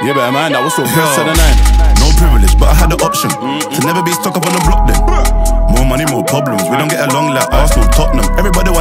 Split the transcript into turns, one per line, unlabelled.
Yeah, but man, that was so first to the 9.
No privilege, but I had the option to never be stuck up on the block then. More money, more problems. We don't get along like Arsenal, Tottenham. Everybody